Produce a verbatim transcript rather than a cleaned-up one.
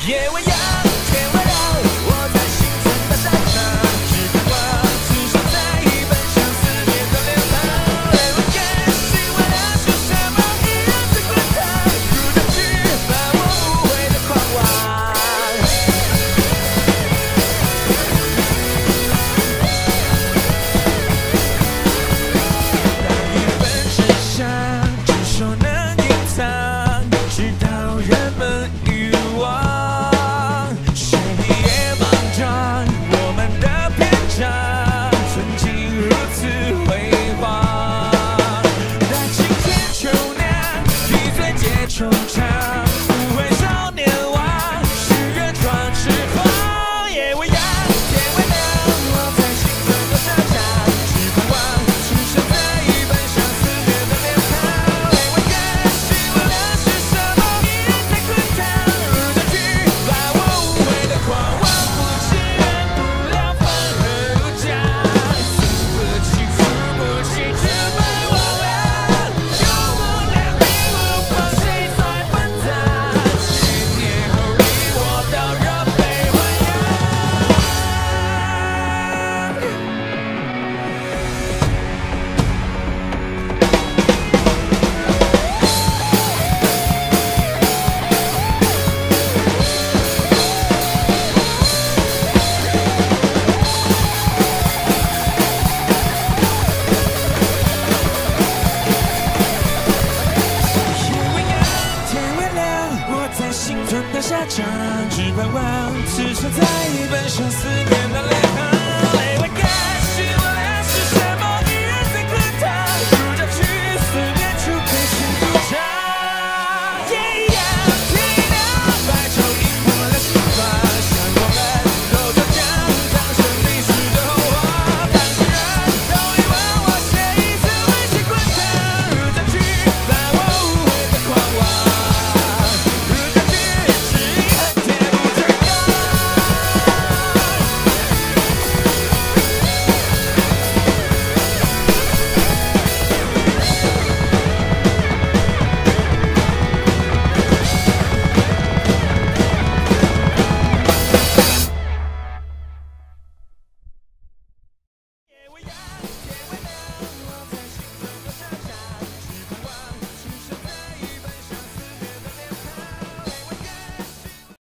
夜未央，天未亮，我在心存的沙场，只盼望此生再奔向思念的流淌。泪未干，心未凉，是什么依然在滚烫？如这句把我误会的狂妄。当一份真相，只说能隐藏，直到人们遗忘。谁也莽撞，我们的篇章曾经如此辉煌。待青天秋凉，一醉解惆怅，不回少年王，誓愿壮翅膀。夜未央，天未亮，我在心存的沙场，只盼望此生再奔向思念的流淌。泪未干，心未凉，是什么依然在滚烫？如这句把我误会的狂妄，不期然不了分合如家，思不起，负不起，只盼忘了。有不了你无法谁在奔腾？千年后你我到热泪汪洋。夜未央，天未亮，我在心存的沙场，只盼望此生再奔向思念的泪淌。